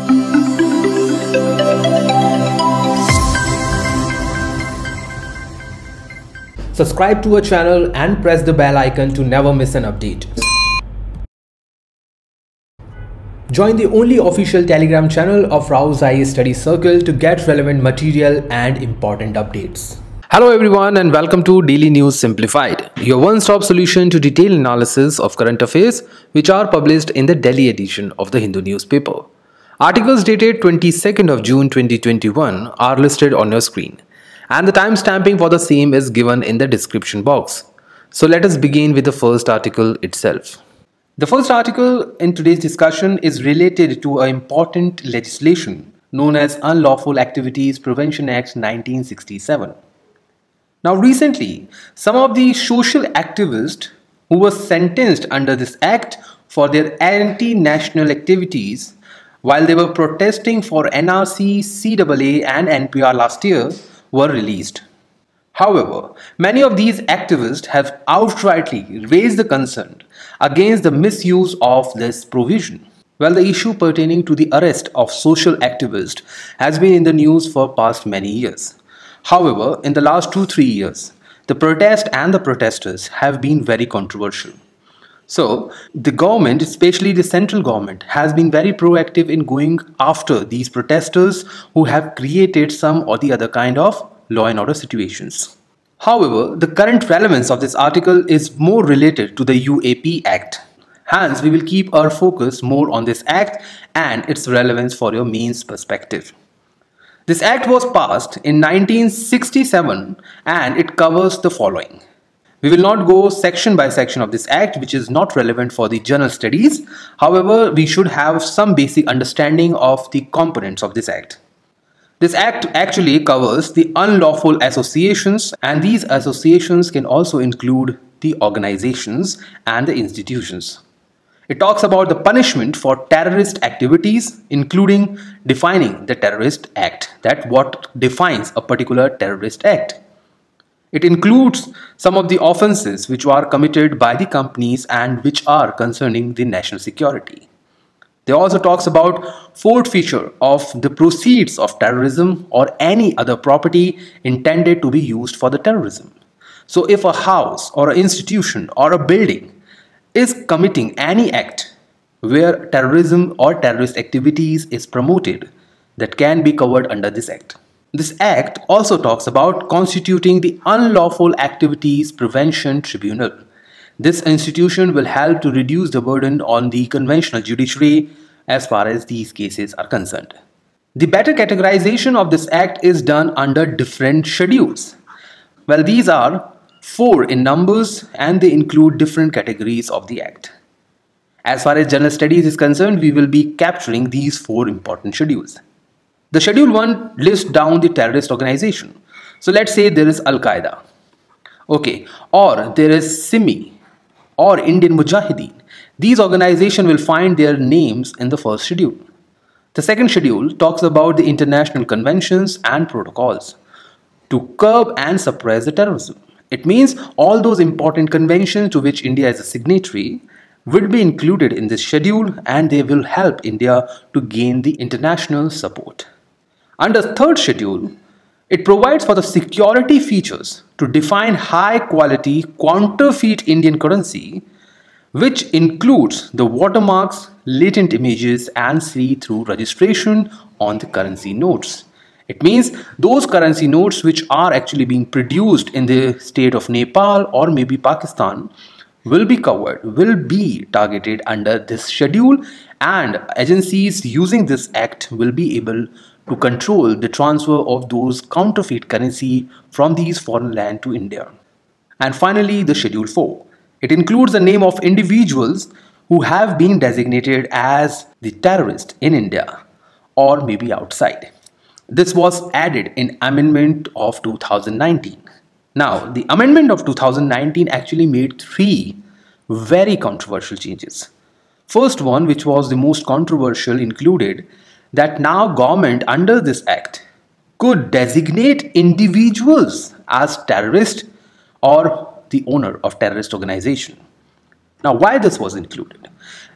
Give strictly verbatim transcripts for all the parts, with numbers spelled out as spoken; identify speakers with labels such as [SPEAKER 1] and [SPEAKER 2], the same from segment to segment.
[SPEAKER 1] Subscribe to our channel and press the bell icon to never miss an update. Join the only official Telegram channel of Rao's I A S Study Circle to get relevant material and important updates. Hello everyone and welcome to Daily News Simplified, your one-stop solution to detailed analysis of current affairs which are published in the Delhi edition of the Hindu newspaper. Articles dated twenty-second of June twenty twenty-one are listed on your screen, and the timestamping for the same is given in the description box. So let us begin with the first article itself. The first article in today's discussion is related to an important legislation known as Unlawful Activities Prevention Act nineteen sixty-seven. Now recently, some of the social activists who were sentenced under this act for their anti-national activities while they were protesting for N R C, C A A and N P R last year were released. However, many of these activists have outrightly raised the concern against the misuse of this provision. Well, the issue pertaining to the arrest of social activists has been in the news for past many years. However, in the last two, three years, the protest and the protesters have been very controversial. So, the government, especially the central government, has been very proactive in going after these protesters who have created some or the other kind of law and order situations. However, the current relevance of this article is more related to the U A P Act. Hence, we will keep our focus more on this act and its relevance for your mains perspective. This act was passed in nineteen sixty-seven and it covers the following. We will not go section by section of this act, which is not relevant for the general studies. However, we should have some basic understanding of the components of this act. This act actually covers the unlawful associations, and these associations can also include the organizations and the institutions. It talks about the punishment for terrorist activities, including defining the terrorist act, that what defines a particular terrorist act. It includes some of the offenses which are committed by the companies and which are concerning the national security. They also talks about forfeiture of the proceeds of terrorism or any other property intended to be used for the terrorism. So if a house or an institution or a building is committing any act where terrorism or terrorist activities is promoted, that can be covered under this act. This act also talks about constituting the Unlawful Activities Prevention Tribunal. This institution will help to reduce the burden on the conventional judiciary as far as these cases are concerned. The better categorization of this act is done under different schedules. Well, these are four in numbers and they include different categories of the act. As far as general studies is concerned, we will be capturing these four important schedules. The schedule one lists down the terrorist organization. So let's say there is Al-Qaeda, okay, or there is Simi or Indian Mujahideen. These organizations will find their names in the first schedule. The second schedule talks about the international conventions and protocols to curb and suppress the terrorism. It means all those important conventions to which India is a signatory will be included in this schedule and they will help India to gain the international support. Under the third schedule, it provides for the security features to define high quality counterfeit Indian currency, which includes the watermarks, latent images and see-through registration on the currency notes. It means those currency notes which are actually being produced in the state of Nepal or maybe Pakistan will be covered, will be targeted under this schedule, and agencies using this act will be able to control the transfer of those counterfeit currency from these foreign land to India. And finally, the schedule four. It includes the name of individuals who have been designated as the terrorist in India or maybe outside. This was added in amendment of two thousand nineteen. Now, the amendment of two thousand nineteen actually made three very controversial changes. First one, which was the most controversial, included that now government under this act could designate individuals as terrorists or the owner of terrorist organization. Now, why this was included?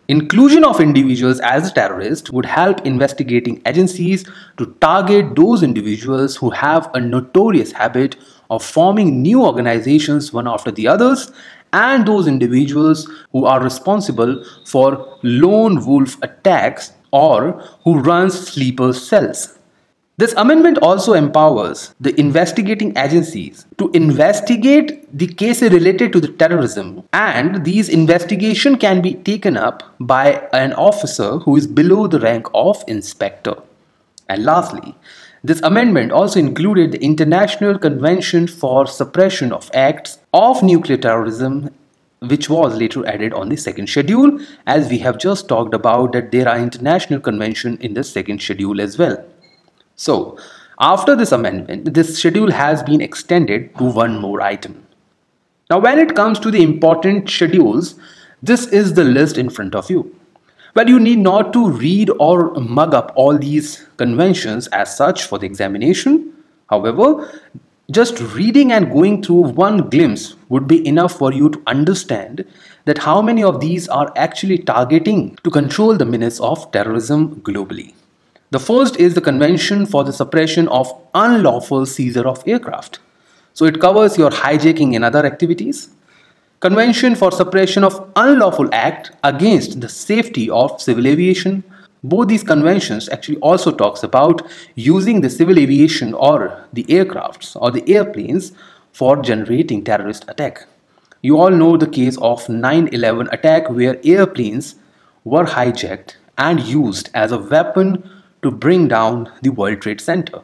[SPEAKER 1] Inclusion of individuals as a terrorist would help investigating agencies to target those individuals who have a notorious habit of forming new organizations one after the others, and those individuals who are responsible for lone wolf attacks or who run sleeper cells. This amendment also empowers the investigating agencies to investigate the cases related to the terrorism, and these investigations can be taken up by an officer who is below the rank of inspector. And lastly, this amendment also included the International Convention for Suppression of Acts of Nuclear Terrorism, which was later added on the second schedule, as we have just talked about that there are international conventions in the second schedule as well. So, after this amendment, this schedule has been extended to one more item. Now, when it comes to the important schedules, this is the list in front of you. Well, you need not to read or mug up all these conventions as such for the examination. However, just reading and going through one glimpse would be enough for you to understand that how many of these are actually targeting to control the menace of terrorism globally. The first is the Convention for the Suppression of Unlawful Seizure of Aircraft. So it covers your hijacking and other activities. Convention for Suppression of Unlawful Act Against the Safety of Civil Aviation. Both these conventions actually also talks about using the civil aviation or the aircrafts or the airplanes for generating terrorist attack. You all know the case of nine eleven attack where airplanes were hijacked and used as a weapon to bring down the World Trade Center.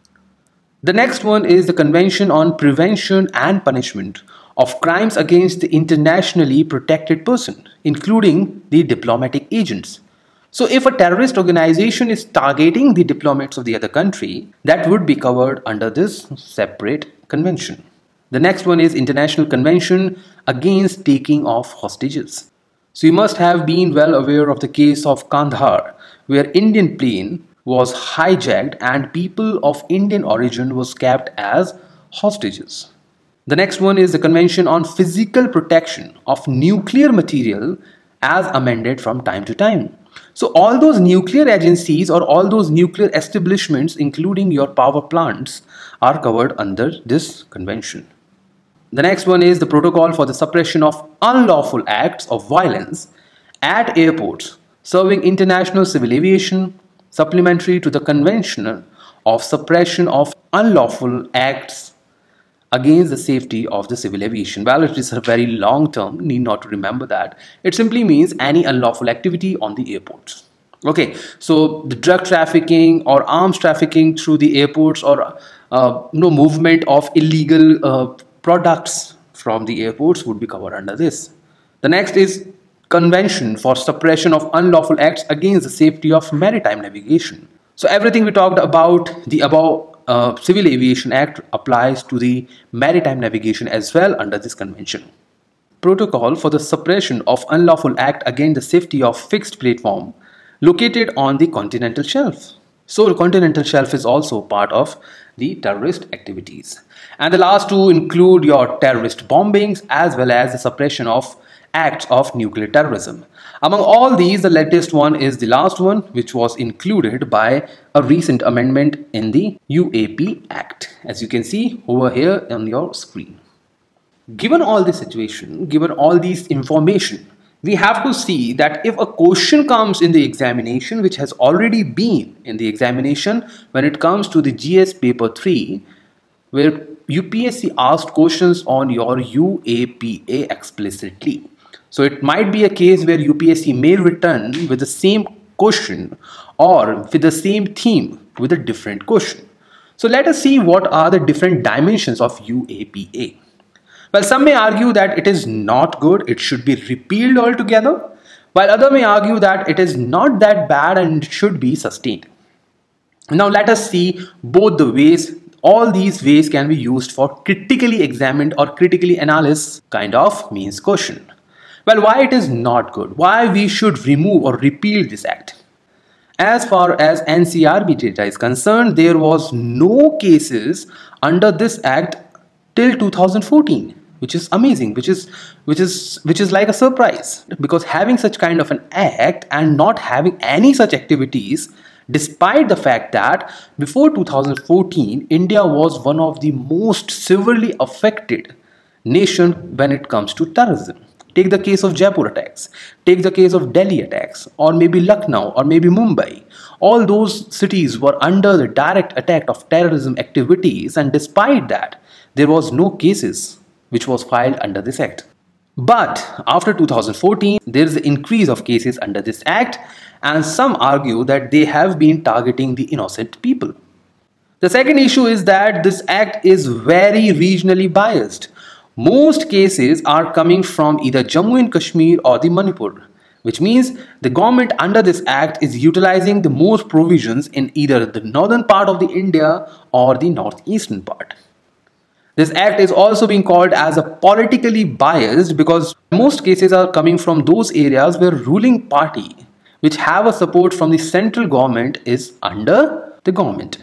[SPEAKER 1] The next one is the Convention on Prevention and Punishment of Crimes Against the Internationally Protected Person, including the diplomatic agents. So if a terrorist organization is targeting the diplomats of the other country, that would be covered under this separate convention. The next one is International Convention Against Taking of Hostages. So you must have been well aware of the case of Kandahar, where Indian plane was hijacked and people of Indian origin was kept as hostages. The next one is the Convention on Physical Protection of Nuclear Material as amended from time to time. So all those nuclear agencies or all those nuclear establishments, including your power plants, are covered under this convention. The next one is the Protocol for the Suppression of Unlawful Acts of Violence at Airports serving international civil aviation, supplementary to the Convention of Suppression of Unlawful Acts Against the Safety of the Civil Aviation. Well, it is a very long term, need not to remember that. It simply means any unlawful activity on the airports. Okay, so the drug trafficking or arms trafficking through the airports or uh, no movement of illegal uh, products from the airports would be covered under this. The next is Convention for Suppression of Unlawful Acts Against the Safety of Maritime Navigation. So everything we talked about the above uh, Civil Aviation Act applies to the maritime navigation as well under this convention. Protocol for the Suppression of Unlawful Act Against the Safety of Fixed Platform located on the continental shelf. So the continental shelf is also part of the terrorist activities. And the last two include your terrorist bombings as well as the suppression of acts of nuclear terrorism. Among all these, the latest one is the last one, which was included by a recent amendment in the U A P Act, as you can see over here on your screen. Given all this situation, given all these information, we have to see that if a question comes in the examination, which has already been in the examination when it comes to the G S paper three, where U P S C asked questions on your U A P A explicitly. So it might be a case where U P S C may return with the same question or with the same theme with a different question. So let us see what are the different dimensions of U A P A. Well, some may argue that it is not good, it should be repealed altogether, while others may argue that it is not that bad and it should be sustained. Now let us see both the ways. All these ways can be used for critically examined or critically analyzed kind of means question. Well, why it is not good? Why we should remove or repeal this act? As far as N C R B data is concerned, there was no cases under this act till two thousand fourteen. which is amazing, which is which is which is like a surprise, because having such kind of an act and not having any such activities, despite the fact that before two thousand fourteen India was one of the most severely affected nation when it comes to terrorism. Take the case of Jaipur attacks, take the case of Delhi attacks, or maybe Lucknow, or maybe Mumbai. All those cities were under the direct attack of terrorism activities, and despite that, there was no cases which was filed under this act. But after two thousand fourteen, there is an increase of cases under this act, and some argue that they have been targeting the innocent people. The second issue is that this act is very regionally biased. Most cases are coming from either Jammu and Kashmir or the Manipur, which means the government under this act is utilizing the most provisions in either the northern part of the India or the northeastern part. This act is also being called as a politically biased because most cases are coming from those areas where ruling party which have a support from the central government is under the government.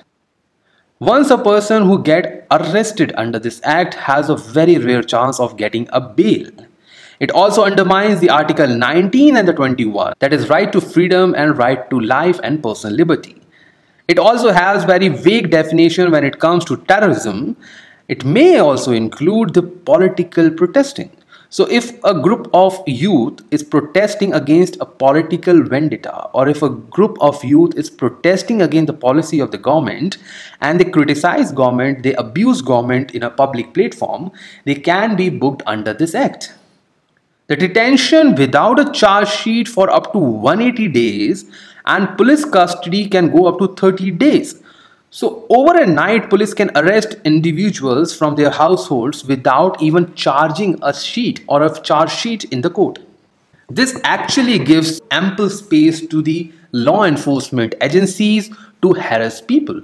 [SPEAKER 1] Once a person who get arrested under this act has a very rare chance of getting a bail. It also undermines the Article nineteen and the twenty-one, that is right to freedom and right to life and personal liberty. It also has very vague definition when it comes to terrorism. It may also include the political protesting. So if a group of youth is protesting against a political vendetta, or if a group of youth is protesting against the policy of the government and they criticize government, they abuse government in a public platform, they can be booked under this act. The detention without a charge sheet for up to one hundred eighty days, and police custody can go up to thirty days. So over a night, police can arrest individuals from their households without even charging a sheet or a charge sheet in the court. This actually gives ample space to the law enforcement agencies to harass people.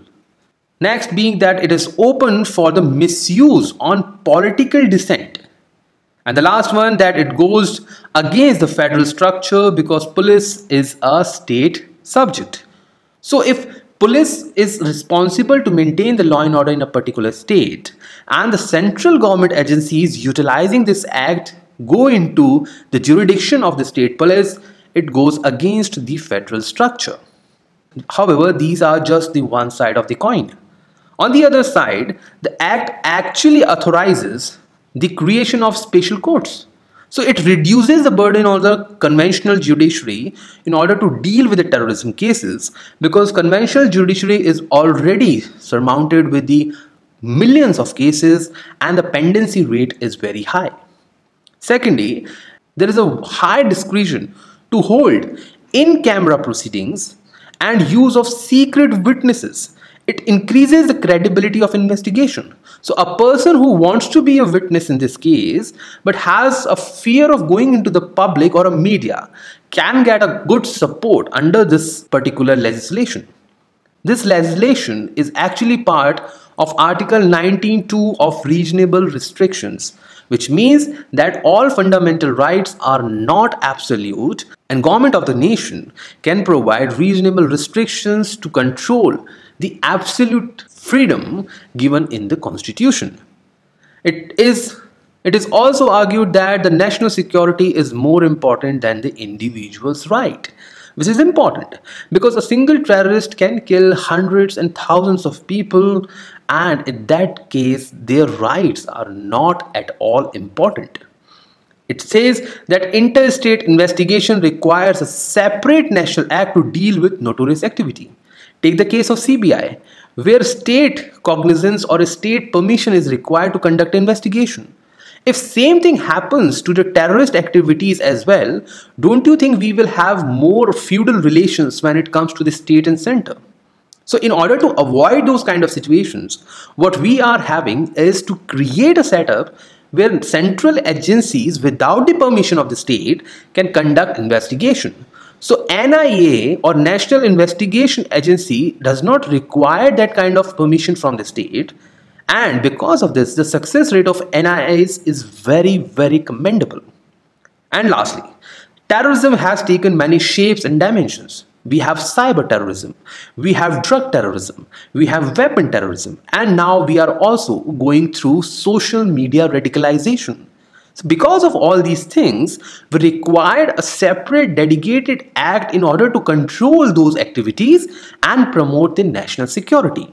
[SPEAKER 1] Next being that it is open for the misuse on political dissent. And the last one, that it goes against the federal structure because police is a state subject. So if police is responsible to maintain the law and order in a particular state, and the central government agencies utilizing this act go into the jurisdiction of the state police, it goes against the federal structure. However, these are just the one side of the coin. On the other side, the act actually authorizes the creation of special courts. So it reduces the burden on the conventional judiciary in order to deal with the terrorism cases, because conventional judiciary is already surmounted with the millions of cases and the pendency rate is very high. Secondly, there is a high discretion to hold in-camera proceedings and use of secret witnesses. It increases the credibility of investigation. So a person who wants to be a witness in this case but has a fear of going into the public or a media can get a good support under this particular legislation. This legislation is actually part of Article nineteen point two of reasonable restrictions, which means that all fundamental rights are not absolute, and government of the nation can provide reasonable restrictions to control the absolute freedom given in the Constitution. It is, it is also argued that the national security is more important than the individual's right, which is important because a single terrorist can kill hundreds and thousands of people, and in that case their rights are not at all important. It says that interstate investigation requires a separate national act to deal with notorious activity. Take the case of C B I, where state cognizance or a state permission is required to conduct an investigation. If same thing happens to the terrorist activities as well, don't you think we will have more feudal relations when it comes to the state and center? So in order to avoid those kind of situations, what we are having is to create a setup where central agencies without the permission of the state can conduct investigation. So N I A or National Investigation Agency does not require that kind of permission from the state, and because of this the success rate of N I As is very very commendable. And lastly, terrorism has taken many shapes and dimensions. we have cyber terrorism, we have drug terrorism, we have weapon terrorism, and now we are also going through social media radicalization. So because of all these things, we required a separate dedicated act in order to control those activities and promote the national security.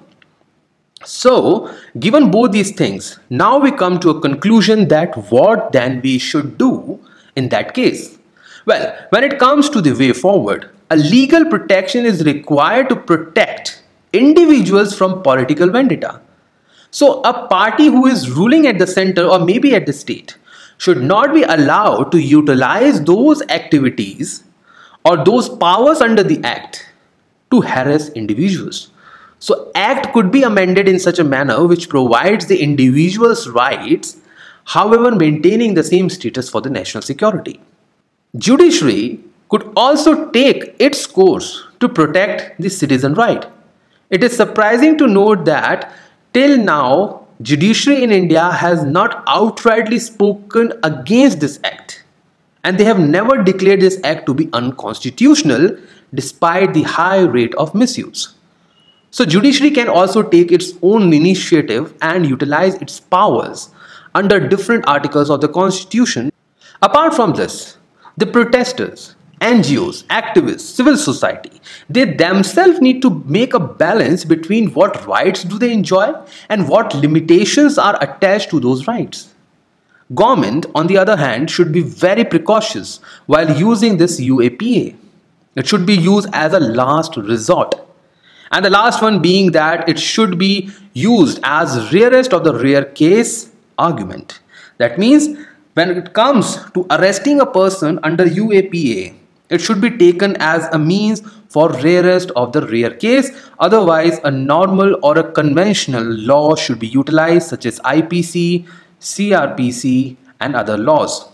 [SPEAKER 1] So, given both these things, now we come to a conclusion that what then we should do in that case. Well, when it comes to the way forward, a legal protection is required to protect individuals from political vendetta. So, a party who is ruling at the center or maybe at the state should not be allowed to utilize those activities or those powers under the act to harass individuals. So, act could be amended in such a manner which provides the individual's rights, however maintaining the same status for the national security. Judiciary could also take its course to protect the citizen right. It is surprising to note that till now, judiciary in India has not outrightly spoken against this act, and they have never declared this act to be unconstitutional despite the high rate of misuse. So judiciary can also take its own initiative and utilize its powers under different articles of the Constitution. Apart from this, the protesters, N G Os, activists, civil society, they themselves need to make a balance between what rights do they enjoy and what limitations are attached to those rights. Government, on the other hand, should be very precautious while using this U A P A. It should be used as a last resort. And the last one being that it should be used as rarest of the rare case argument. That means when it comes to arresting a person under U A P A, it should be taken as a means for rarest of the rare case. Otherwise, a normal or a conventional law should be utilized, such as I P C, C R P C, and other laws.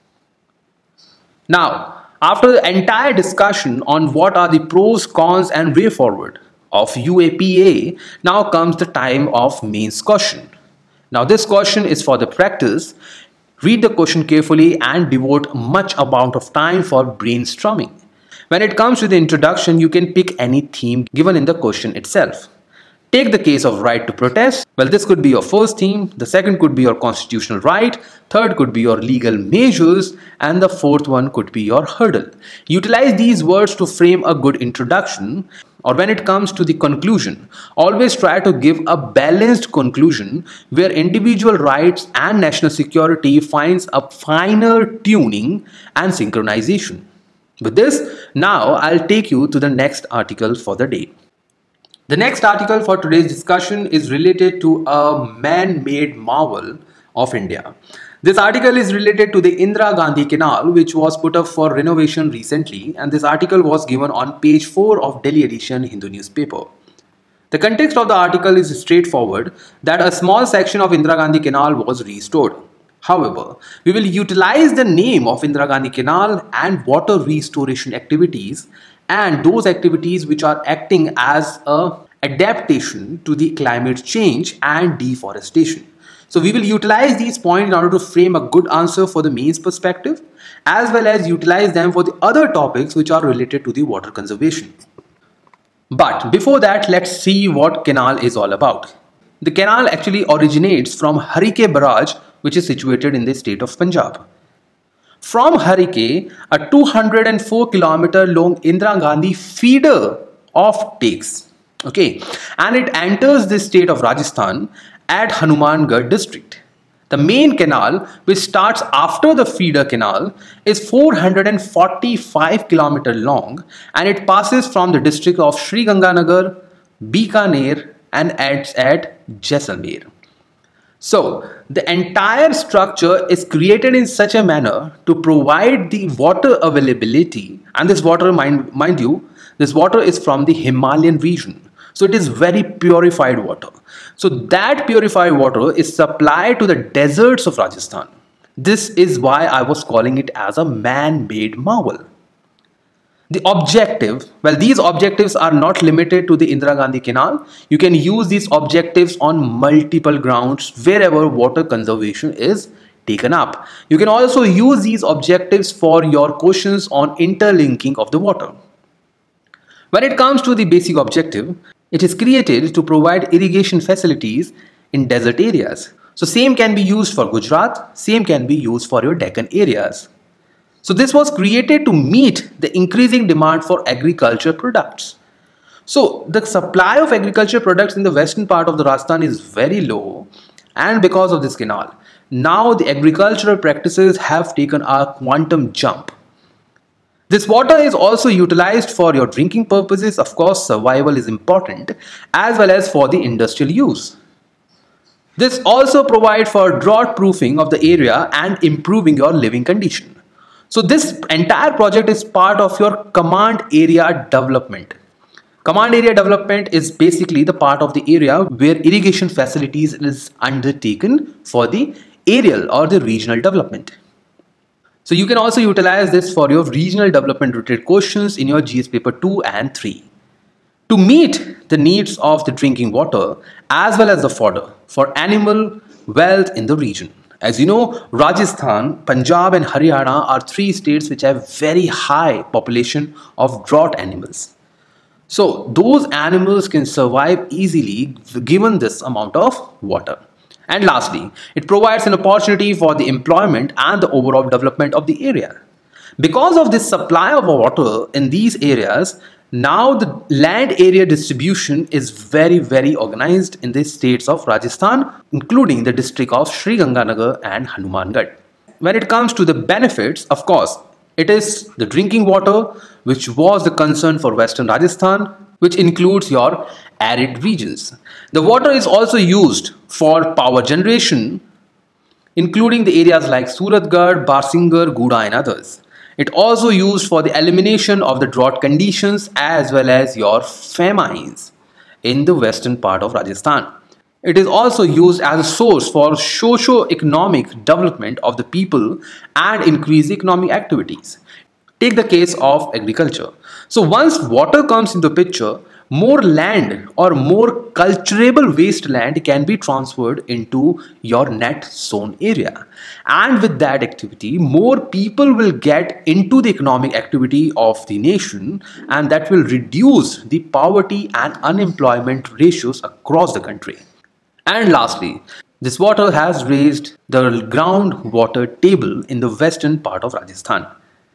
[SPEAKER 1] Now, after the entire discussion on what are the pros, cons, and way forward of U A P A, now comes the time of mains question. Now, this question is for the practice. Read the question carefully and devote much amount of time for brainstorming. When it comes to the introduction, you can pick any theme given in the question itself. Take the case of right to protest. Well, this could be your first theme. The second could be your constitutional right. Third could be your legal measures. And the fourth one could be your hurdle. Utilize these words to frame a good introduction. Or when it comes to the conclusion, always try to give a balanced conclusion where individual rights and national security finds a finer tuning and synchronization. With this, now I'll take you to the next article for the day. The next article for today's discussion is related to a man-made marvel of India. This article is related to the Indira Gandhi Canal, which was put up for renovation recently, and this article was given on page four of Delhi edition Hindu newspaper. The context of the article is straightforward, that a small section of Indira Gandhi Canal was restored. However, we will utilize the name of Indira Gandhi Canal and water restoration activities and those activities which are acting as a adaptation to the climate change and deforestation. So we will utilize these points in order to frame a good answer for the mains perspective, as well as utilize them for the other topics which are related to the water conservation. But before that, let's see what canal is all about. The canal actually originates from Harike Barrage, which is situated in the state of Punjab. From Harike, a two hundred four kilometer long Indira Gandhi feeder off takes, okay, and it enters the state of Rajasthan at Hanumangarh district. The main canal, which starts after the feeder canal, is four hundred forty-five kilometers long, and it passes from the district of Sri Ganganagar, Bikaner, and ends at Jaisalmer. So, the entire structure is created in such a manner to provide the water availability, and this water, mind, mind you, this water is from the Himalayan region. So it is very purified water. So that purified water is supplied to the deserts of Rajasthan. This is why I was calling it as a man-made marvel. The objective, well, these objectives are not limited to the Indira Gandhi Canal. You can use these objectives on multiple grounds wherever water conservation is taken up. You can also use these objectives for your questions on interlinking of the water. When it comes to the basic objective, it is created to provide irrigation facilities in desert areas. So same can be used for Gujarat, same can be used for your Deccan areas. So this was created to meet the increasing demand for agriculture products. So the supply of agriculture products in the western part of the Rajasthan is very low, and because of this canal, now the agricultural practices have taken a quantum jump. This water is also utilized for your drinking purposes. Of course, survival is important, as well as for the industrial use. This also provides for drought proofing of the area and improving your living condition. So this entire project is part of your command area development. Command area development is basically the part of the area where irrigation facilities is undertaken for the aerial or the regional development. So you can also utilize this for your regional development related questions in your G S paper two and three. To meet the needs of the drinking water as well as the fodder for animal wealth in the region. As you know, Rajasthan, Punjab and Haryana are three states which have very high population of drought animals. So those animals can survive easily given this amount of water. And lastly, it provides an opportunity for the employment and the overall development of the area. Because of this supply of water in these areas, now the land area distribution is very very organized in the states of Rajasthan, including the district of Sri Ganganagar and Hanumangarh. When it comes to the benefits, of course, it is the drinking water, which was the concern for Western Rajasthan, which includes your arid regions. The water is also used for power generation, including the areas like Suratgarh, Barsingar, Guda and others. It also used for the elimination of the drought conditions as well as your famines in the western part of Rajasthan. It is also used as a source for socio-economic development of the people and increase economic activities. Take the case of agriculture. So once water comes into picture, more land or more cultivable wasteland can be transferred into your net zone area. And with that activity, more people will get into the economic activity of the nation, and that will reduce the poverty and unemployment ratios across the country. And lastly, this water has raised the groundwater table in the western part of Rajasthan.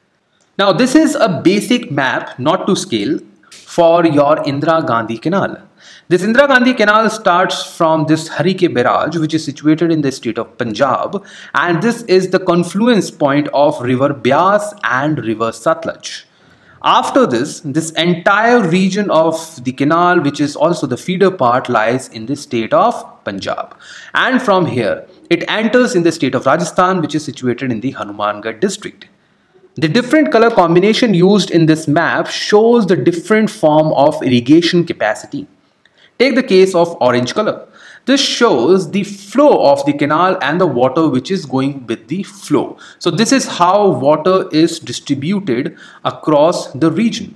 [SPEAKER 1] Now this is a basic map, not to scale, for your Indira Gandhi Canal. This Indira Gandhi Canal starts from this Harike Barrage, which is situated in the state of Punjab, and this is the confluence point of river Beas and river Satluj. After this, this entire region of the canal, which is also the feeder part, lies in the state of Punjab. And from here, it enters in the state of Rajasthan, which is situated in the Hanumangarh district. The different color combination used in this map shows the different form of irrigation capacity. Take the case of orange color. This shows the flow of the canal and the water which is going with the flow. So this is how water is distributed across the region.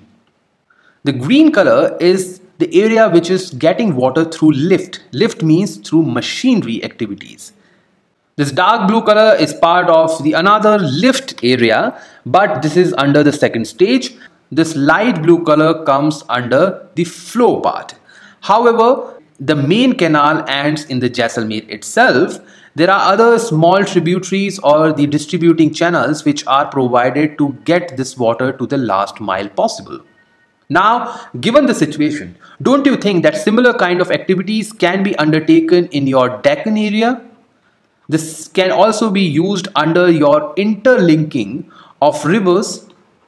[SPEAKER 1] The green color is the area which is getting water through lift. Lift means through machinery activities. This dark blue color is part of the another lift area, but this is under the second stage. This light blue color comes under the flow part. However, the main canal ends in the Jaisalmer itself. There are other small tributaries or the distributing channels which are provided to get this water to the last mile possible. Now, given the situation, don't you think that similar kind of activities can be undertaken in your Deccan area? This can also be used under your interlinking of rivers.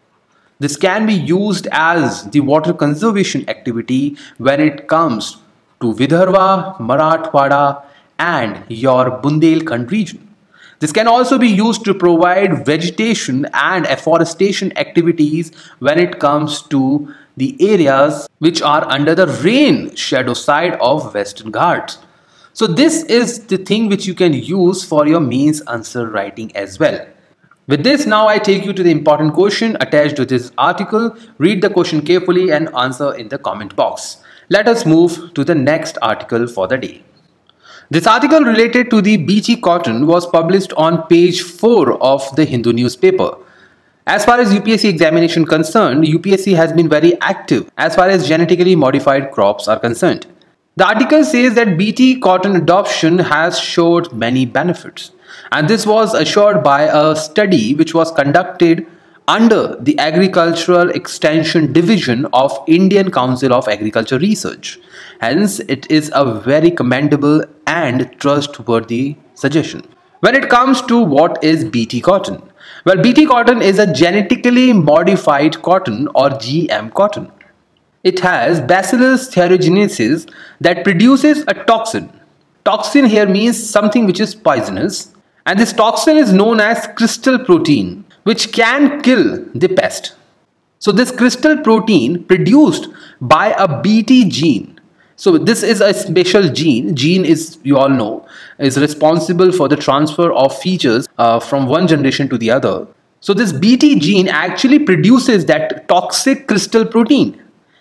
[SPEAKER 1] This can be used as the water conservation activity when it comes to Vidarbha, Marathwada and your Bundelkhand region. This can also be used to provide vegetation and afforestation activities when it comes to the areas which are under the rain shadow side of Western Ghats. So this is the thing which you can use for your mains answer writing as well. With this, now I take you to the important question attached to this article. Read the question carefully and answer in the comment box. Let us move to the next article for the day. This article related to the B G cotton was published on page four of the Hindu newspaper. As far as U P S C examination concerned, U P S C has been very active as far as genetically modified crops are concerned. The article says that B T cotton adoption has showed many benefits, and this was assured by a study which was conducted under the Agricultural Extension Division of Indian Council of Agriculture Research. Hence, it is a very commendable and trustworthy suggestion. When it comes to what is B T cotton, well, B T cotton is a genetically modified cotton or G M cotton. It has Bacillus thuringiensis that produces a toxin. Toxin here means something which is poisonous, and this toxin is known as crystal protein, which can kill the pest. So this crystal protein produced by a B T gene. So this is a special gene. Gene is, you all know, is responsible for the transfer of features uh, from one generation to the other. So this B T gene actually produces that toxic crystal protein.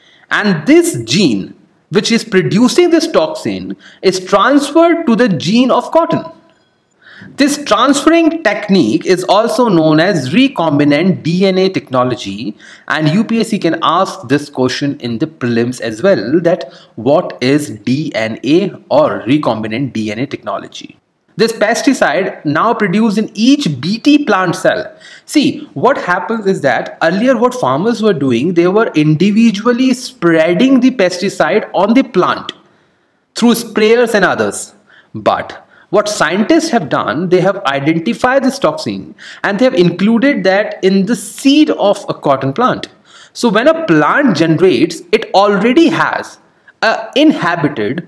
[SPEAKER 1] And this gene, which is producing this toxin, is transferred to the gene of cotton. This transferring technique is also known as recombinant D N A technology, and U P S C can ask this question in the prelims as well, that what is D N A or recombinant D N A technology. This pesticide now produced in each B T plant cell. See, what happens is that earlier what farmers were doing, they were individually spreading the pesticide on the plant through sprayers and others. But what scientists have done, they have identified this toxin and they have included that in the seed of a cotton plant. So when a plant generates, it already has an inhabited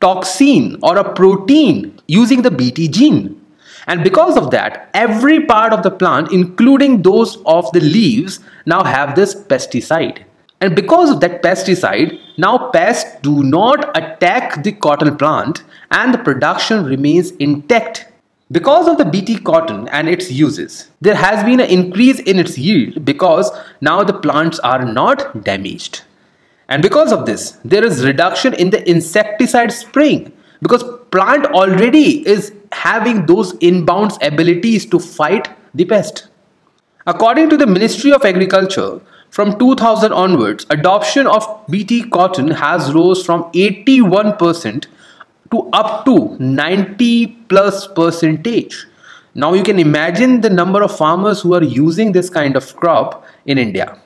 [SPEAKER 1] toxin or a protein using the B T gene. And because of that, every part of the plant, including those of the leaves, now have this pesticide. And because of that pesticide, now pests do not attack the cotton plant and the production remains intact. Because of the B T cotton and its uses, there has been an increase in its yield because now the plants are not damaged. And because of this, there is reduction in the insecticide spraying because plant already is having those inbound abilities to fight the pest. According to the Ministry of Agriculture, from two thousand onwards, adoption of B T cotton has rose from eighty-one percent to up to ninety plus percentage. Now you can imagine the number of farmers who are using this kind of crop in India.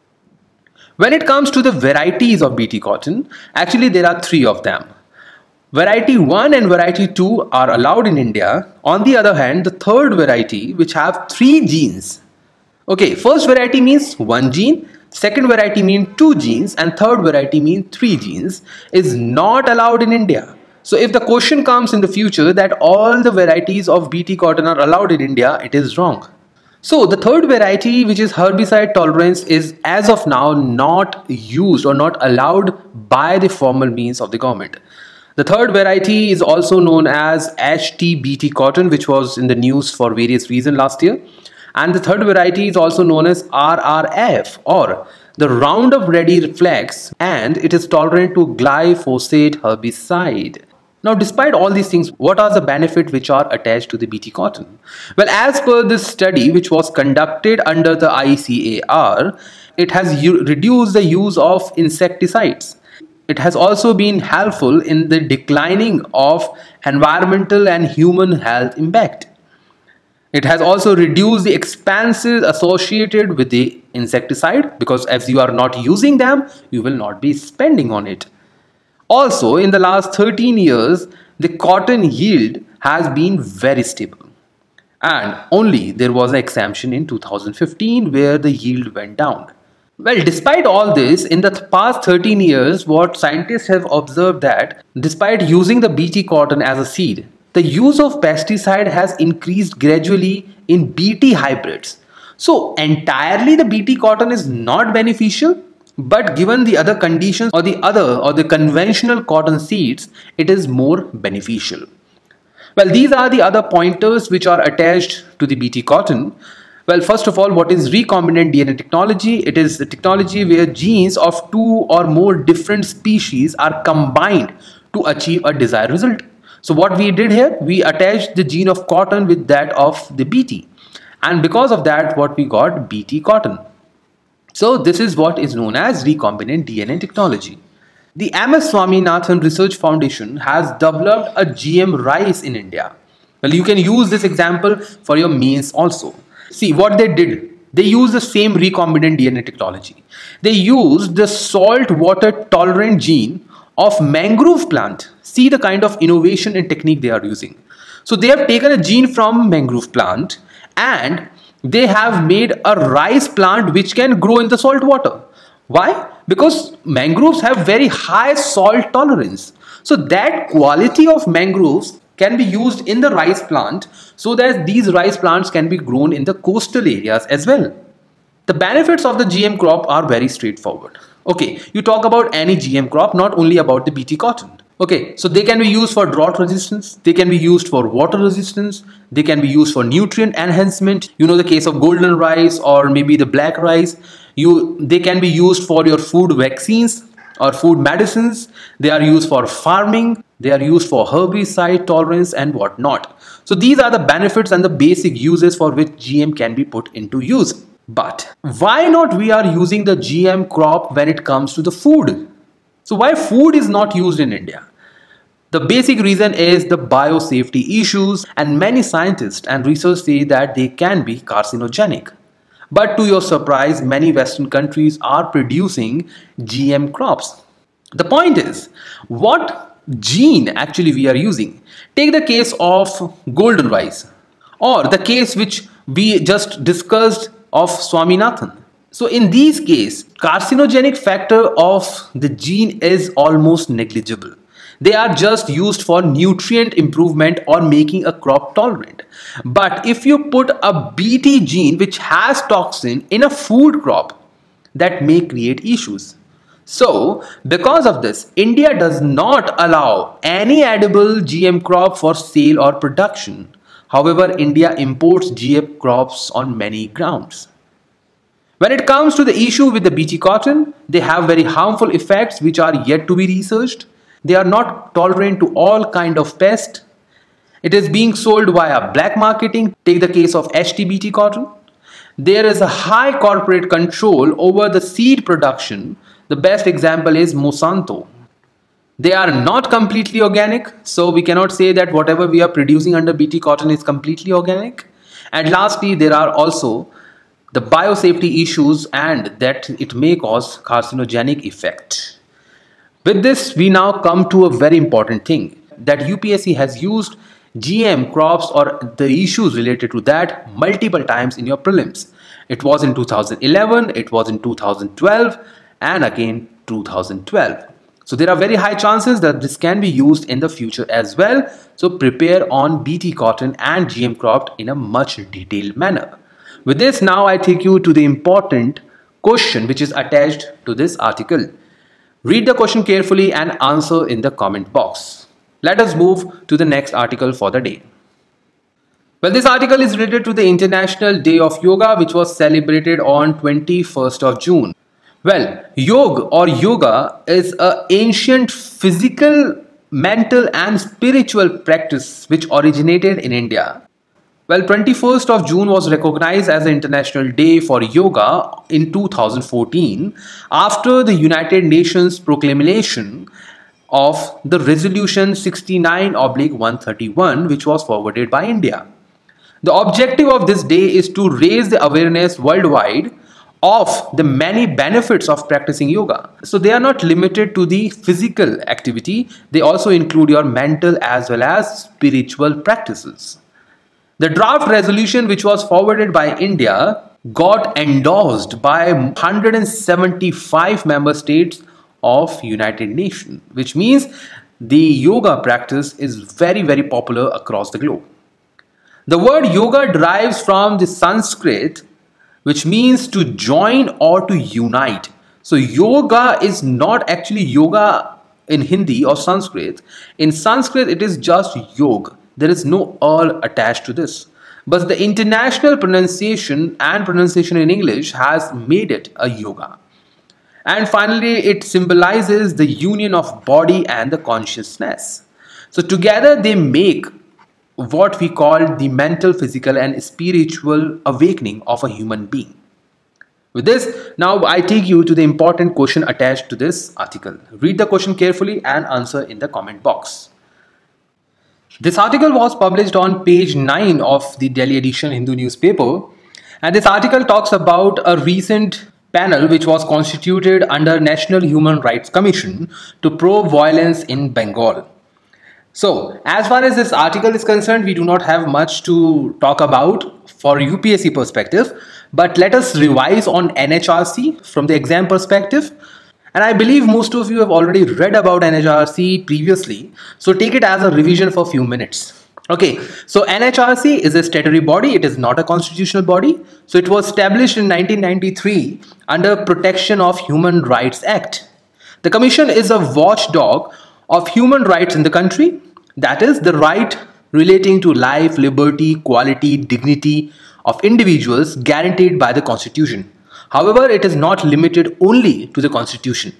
[SPEAKER 1] When it comes to the varieties of B T cotton, actually there are three of them. Variety one and variety two are allowed in India. On the other hand, the third variety, which have three genes. Okay, first variety means one gene, second variety means two genes, and third variety means three genes, is not allowed in India. So if the question comes in the future that all the varieties of B T cotton are allowed in India, it is wrong. So the third variety, which is herbicide tolerance, is as of now not used or not allowed by the formal means of the government. The third variety is also known as H T B T cotton, which was in the news for various reasons last year. And the third variety is also known as R R F, or the Roundup Ready Reflex, and it is tolerant to glyphosate herbicide. Now, despite all these things, what are the benefits which are attached to the B T cotton? Well, as per this study which was conducted under the I C A R, it has reduced the use of insecticides. It has also been helpful in the declining of environmental and human health impact. It has also reduced the expenses associated with the insecticide because as you are not using them, you will not be spending on it. Also, in the last thirteen years, the cotton yield has been very stable. And only there was an exemption in two thousand fifteen where the yield went down. Well, despite all this, in the past thirteen years, what scientists have observed that despite using the B T cotton as a seed, the use of pesticide has increased gradually in B T hybrids. So entirely the B T cotton is not beneficial, but given the other conditions or the other or the conventional cotton seeds, it is more beneficial. Well, these are the other pointers which are attached to the B T cotton. Well, first of all, what is recombinant D N A technology? It is the technology where genes of two or more different species are combined to achieve a desired result. So what we did here, we attached the gene of cotton with that of the B T. And because of that, what we got? B T cotton. So this is what is known as recombinant D N A technology. The M S Swaminathan Research Foundation has developed a G M rice in India. Well, you can use this example for your meals also. See what they did. They used the same recombinant D N A technology. They used the salt water tolerant gene of mangrove plant. See the kind of innovation and technique they are using. So they have taken a gene from mangrove plant and they have made a rice plant which can grow in the salt water. Why? Because mangroves have very high salt tolerance. So that quality of mangroves can be used in the rice plant so that these rice plants can be grown in the coastal areas as well. The benefits of the G M crop are very straightforward. Okay, you talk about any G M crop, not only about the B T cotton. Okay, so they can be used for drought resistance, they can be used for water resistance, they can be used for nutrient enhancement. You know the case of golden rice or maybe the black rice. You, they can be used for your food vaccines or food medicines. They are used for farming. They are used for herbicide tolerance and whatnot. So these are the benefits and the basic uses for which G M can be put into use. But why not we are using the G M crop when it comes to the food? So why food is not used in India? The basic reason is the biosafety issues, and many scientists and research say that they can be carcinogenic. But to your surprise, many Western countries are producing G M crops. The point is, what gene actually we are using? Take the case of golden rice or the case which we just discussed of Swaminathan. So in these cases, carcinogenic factor of the gene is almost negligible. They are just used for nutrient improvement or making a crop tolerant. But if you put a B T gene which has toxin in a food crop, that may create issues. So because of this, India does not allow any edible G M crop for sale or production. However, India imports G M crops on many grounds. When it comes to the issue with the B T cotton, they have very harmful effects which are yet to be researched. They are not tolerant to all kind of pests. It is being sold via black marketing. Take the case of H T B T cotton. There is a high corporate control over the seed production. The best example is Monsanto. They are not completely organic, so we cannot say that whatever we are producing under B T cotton is completely organic. And lastly, there are also the biosafety issues and that it may cause carcinogenic effect. With this, we now come to a very important thing, that U P S C has used G M crops or the issues related to that multiple times in your prelims. It was in two thousand eleven, it was in two thousand twelve, and again two thousand twelve. So there are very high chances that this can be used in the future as well. So prepare on B T cotton and G M crop in a much detailed manner. With this, now I take you to the important question which is attached to this article. Read the question carefully and answer in the comment box. Let us move to the next article for the day. Well, this article is related to the International Day of Yoga, which was celebrated on twenty-first of June. Well, yoga or yoga is an ancient physical, mental and spiritual practice which originated in India. Well, twenty-first of June was recognized as the International Day for Yoga in two thousand fourteen after the United Nations proclamation of the Resolution sixty-nine oblique one thirty-one, which was forwarded by India. The objective of this day is to raise the awareness worldwide of the many benefits of practicing yoga. So they are not limited to the physical activity, they also include your mental as well as spiritual practices. The draft resolution which was forwarded by India got endorsed by one hundred seventy-five member states of United Nations, which means the yoga practice is very very popular across the globe. The word yoga derives from the Sanskrit, which means to join or to unite. So yoga is not actually yoga in Hindi or Sanskrit. In Sanskrit it is just yoga. There is no "al" attached to this. But the international pronunciation and pronunciation in English has made it a yoga. And finally, it symbolizes the union of body and the consciousness. So together they make what we call the mental, physical and spiritual awakening of a human being. With this, now I take you to the important question attached to this article. Read the question carefully and answer in the comment box. This article was published on page nine of the Delhi edition Hindu newspaper, and this article talks about a recent panel which was constituted under National Human Rights Commission to probe violence in Bengal. So, as far as this article is concerned, we do not have much to talk about for U P S C perspective, but let us revise on N H R C from the exam perspective. And I believe most of you have already read about N H R C previously, so take it as a revision for a few minutes. Okay, so N H R C is a statutory body, it is not a constitutional body. So it was established in nineteen ninety-three under Protection of Human Rights Act. The Commission is a watchdog of human rights in the country, that is the right relating to life, liberty, equality, dignity of individuals guaranteed by the Constitution. However, it is not limited only to the Constitution.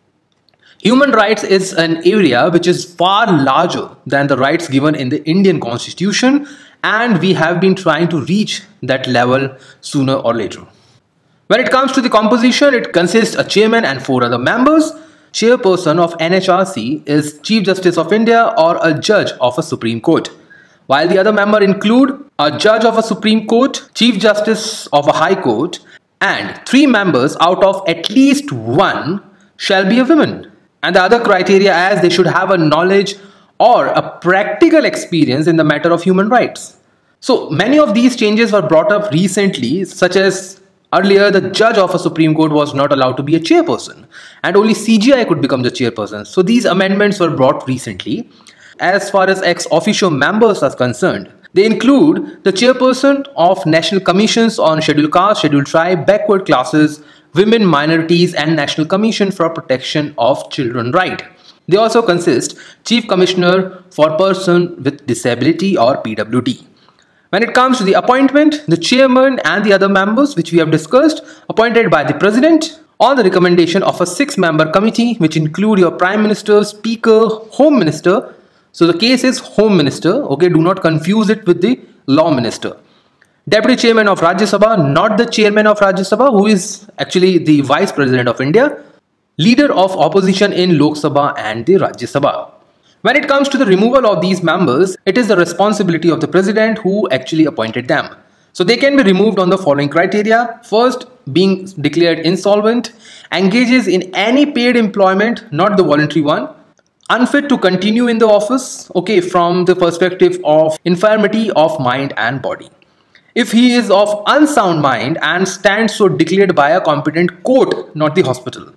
[SPEAKER 1] Human rights is an area which is far larger than the rights given in the Indian Constitution, and we have been trying to reach that level sooner or later. When it comes to the composition, it consists of a chairman and four other members. Chairperson of N H R C is Chief Justice of India or a judge of a Supreme Court, while the other members include a judge of a Supreme Court, Chief Justice of a High Court, and three members out of at least one shall be a woman. And the other criteria as they should have a knowledge or a practical experience in the matter of human rights. So many of these changes were brought up recently, such as earlier the judge of a Supreme Court was not allowed to be a chairperson and only C G I could become the chairperson. So these amendments were brought recently. As far as ex officio members are concerned, they include the chairperson of National Commissions on Scheduled Caste, Scheduled Tribe, Backward Classes, Women, Minorities and National Commission for Protection of Children Right. They also consist Chief Commissioner for Person with Disability or P W D. When it comes to the appointment, the chairman and the other members which we have discussed appointed by the President on the recommendation of a six-member committee which include your Prime Minister, Speaker, Home Minister. So the case is Home Minister, okay, do not confuse it with the Law Minister. Deputy Chairman of Rajya Sabha, not the Chairman of Rajya Sabha, who is actually the Vice President of India. Leader of Opposition in Lok Sabha and the Rajya Sabha. When it comes to the removal of these members, it is the responsibility of the President who actually appointed them. So they can be removed on the following criteria. First, being declared insolvent, engages in any paid employment, not the voluntary one, unfit to continue in the office, okay, from the perspective of infirmity of mind and body. If he is of unsound mind and stands so declared by a competent court, not the hospital.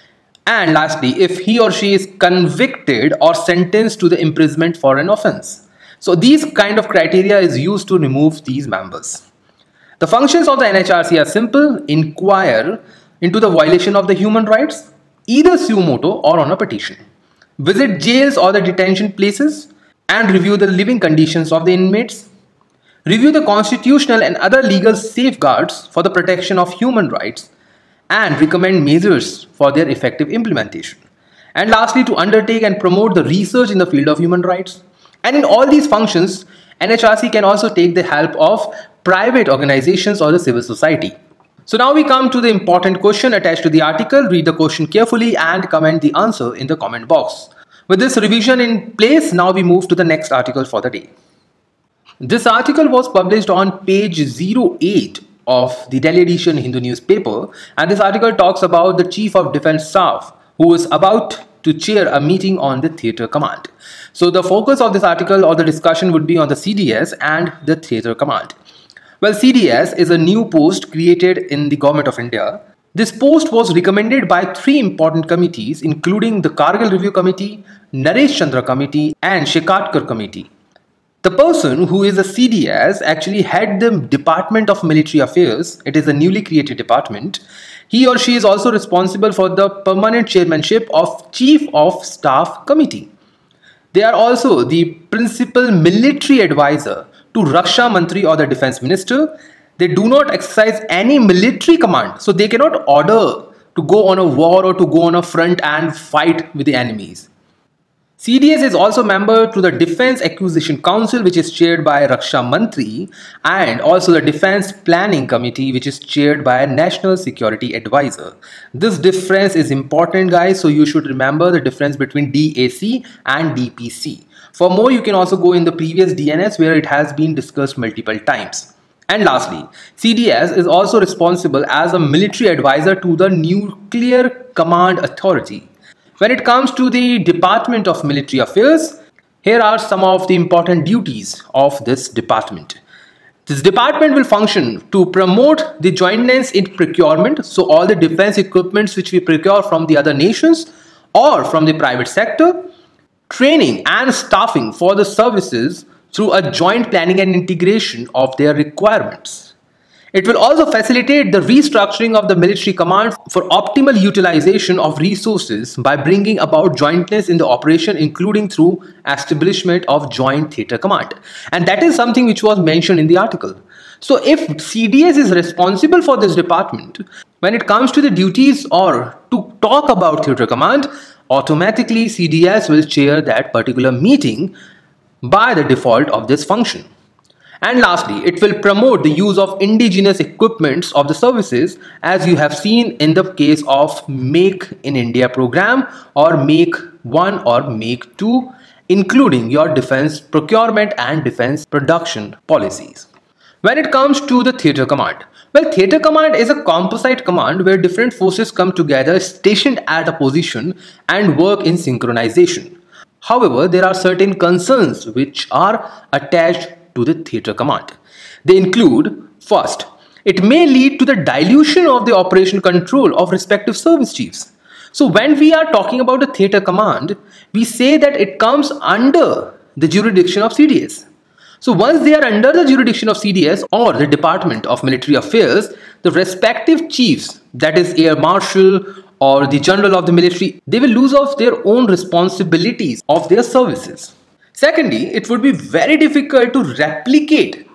[SPEAKER 1] And lastly, if he or she is convicted or sentenced to the imprisonment for an offense. So these kind of criteria is used to remove these members. The functions of the N H R C are simple: inquire into the violation of the human rights, either suo motu or on a petition. Visit jails or the detention places and review the living conditions of the inmates. Review the constitutional and other legal safeguards for the protection of human rights and recommend measures for their effective implementation. And lastly, to undertake and promote the research in the field of human rights. And in all these functions, N H R C can also take the help of private organizations or the civil society. So now we come to the important question attached to the article. Read the question carefully and comment the answer in the comment box. With this revision in place, now we move to the next article for the day. This article was published on page zero eight of the Delhi edition Hindu newspaper, and this article talks about the Chief of Defence Staff who is about to chair a meeting on the Theatre Command. So the focus of this article or the discussion would be on the C D S and the Theatre Command. Well, C D S is a new post created in the Government of India. This post was recommended by three important committees including the Kargil Review Committee, Naresh Chandra Committee and Shekatkar Committee. The person who is a C D S actually had the Department of Military Affairs. It is a newly created department. He or she is also responsible for the permanent chairmanship of Chief of Staff Committee. They are also the principal military advisor to Raksha Mantri or the Defense Minister. They do not exercise any military command. So they cannot order to go on a war or to go on a front and fight with the enemies. C D S is also member to the Defense Acquisition Council, which is chaired by Raksha Mantri, and also the Defense Planning Committee, which is chaired by a National Security Advisor. This difference is important, guys, so you should remember the difference between D A C and D P C. For more, you can also go in the previous D N S where it has been discussed multiple times. And lastly, C D S is also responsible as a military advisor to the Nuclear Command Authority. When it comes to the Department of Military Affairs, here are some of the important duties of this department. This department will function to promote the jointness in procurement, so all the defense equipments which we procure from the other nations or from the private sector, training and staffing for the services through a joint planning and integration of their requirements. It will also facilitate the restructuring of the military command for optimal utilization of resources by bringing about jointness in the operation, including through establishment of joint theatre command. And that is something which was mentioned in the article. So if C D S is responsible for this department, when it comes to the duties or to talk about theatre command, automatically C D S will chair that particular meeting by the default of this function. And lastly, it will promote the use of indigenous equipments of the services, as you have seen in the case of Make in India program or Make one or Make two, including your defense procurement and defense production policies. When it comes to the theatre command, well, theatre command is a composite command where different forces come together stationed at a position and work in synchronization. However, there are certain concerns which are attached to the theatre command. They include, first, it may lead to the dilution of the operational control of respective service chiefs. So when we are talking about the theatre command, we say that it comes under the jurisdiction of C D S. So once they are under the jurisdiction of C D S or the Department of Military Affairs, the respective chiefs, that is Air Marshal or the General of the Military, they will lose off their own responsibilities of their services. Secondly, it would be very difficult to replicate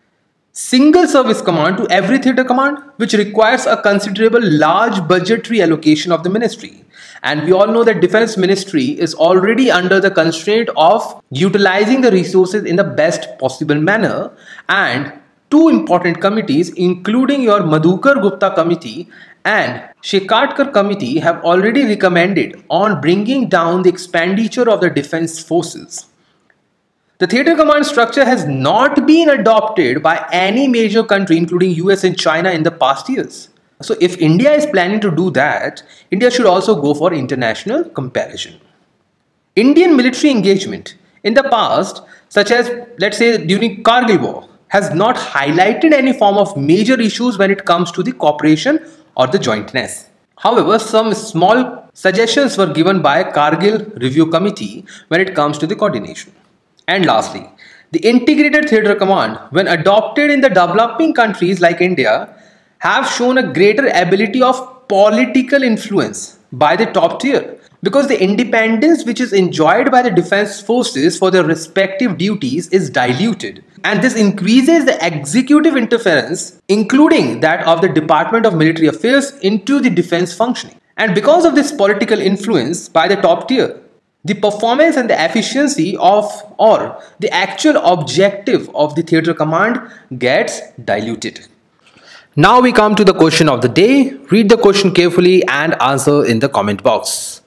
[SPEAKER 1] single service command to every theatre command, which requires a considerable large budgetary allocation of the ministry. And we all know that Defense Ministry is already under the constraint of utilizing the resources in the best possible manner, and two important committees, including your Madhukar Gupta committee and Shekatkar committee, have already recommended on bringing down the expenditure of the defense forces. The theatre command structure has not been adopted by any major country, including U S and China, in the past years. So if India is planning to do that, India should also go for international comparison. Indian military engagement in the past, such as let's say during Kargil war, has not highlighted any form of major issues when it comes to the cooperation or the jointness. However, some small suggestions were given by Kargil Review Committee when it comes to the coordination. And lastly, the integrated theatre command, when adopted in the developing countries like India, have shown a greater ability of political influence by the top tier, because the independence which is enjoyed by the defense forces for their respective duties is diluted, and this increases the executive interference, including that of the Department of Military Affairs, into the defense functioning. And because of this political influence by the top tier, the performance and the efficiency of or the actual objective of the theatre command gets diluted. Now we come to the question of the day. Read the question carefully and answer in the comment box.